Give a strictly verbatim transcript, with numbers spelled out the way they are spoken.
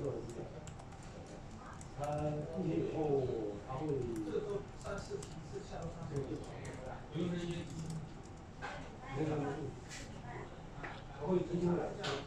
它进去以后，它会这个都三四题是下到上去， 没有那个，它会提醒我。